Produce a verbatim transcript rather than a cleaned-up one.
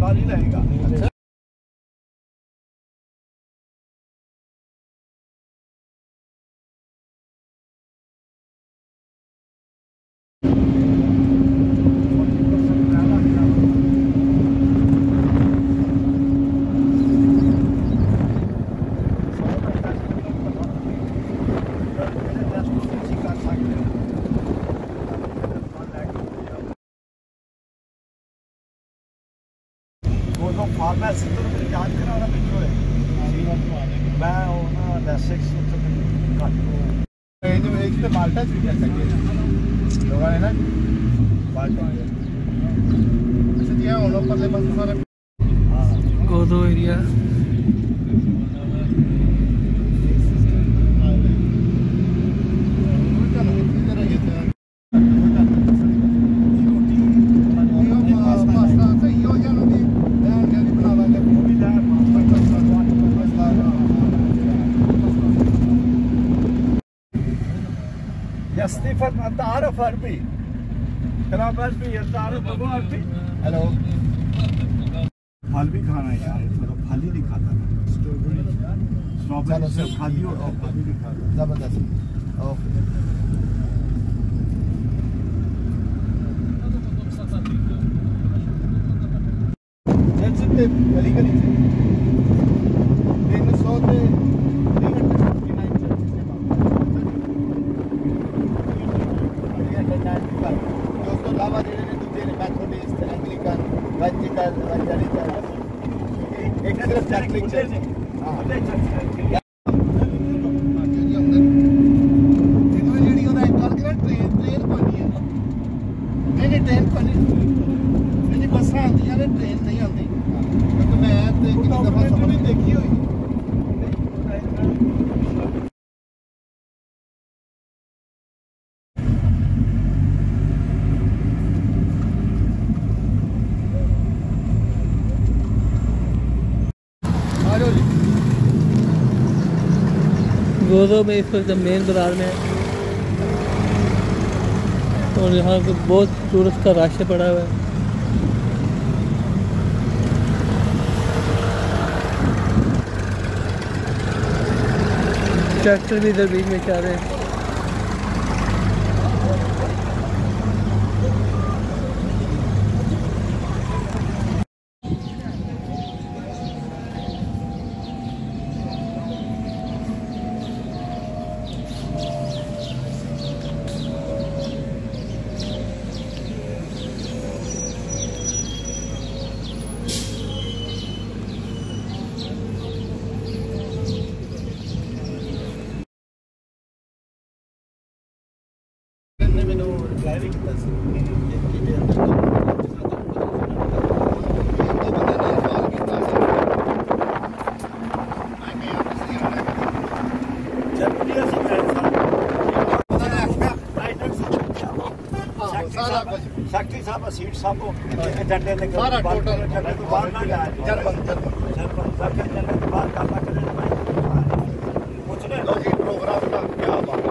सवारी रहेगा। Gozo pharmacy तो मेरी जांच कराना पिछले मैं ना लेसिक्स तो काट को ये जो एक तो माल्टा चीज है सके लोगों ने ना माल्टा अच्छा जी हां उन परले पास सारे गोज़ो एरिया يصطفى تعرف عربي كلام عربي تعرف ابو عربी हेलो फल भी खाना है यार मतलब फल ही नहीं खाता मैं स्ट्रॉबेरी स्ट्रॉबेरी से खाली और फल भी नहीं खाता जबरदस्त ओके जैसे ते गली गली तीन सौ ते दोस्तों लावा देने ने दूसरे ने मैथोडिस्ट एंग्लिकन वंजिकल वंजलिकल एक सिर्फ कैथलिक चर्च हां इधर जेडी होता है कल के ट्रेन ट्रेन कोनी है नहीं नहीं ट्रेन कोनी नहीं बस आती है ट्रेन नहीं आती क्योंकि मैं ते कितनी दफा सफर देखी हुई गोज़ो में इस वक्त मेन बाजार में है और यहाँ पे बहुत टूरिस्ट का रश पड़ा हुआ है। ट्रैक्टर भी इधर बीच में चल रहे हैं। ड्राइविंग क्लास शक्ति साहब सीट साहब को डंडे ने सारा टोटल डंडे तो बाहर ना जाए जर्मन जर्मन जर्मन सब डंडे तो बाहर काटा करने में कुछ नहीं लो जी प्रोग्राम का क्या बात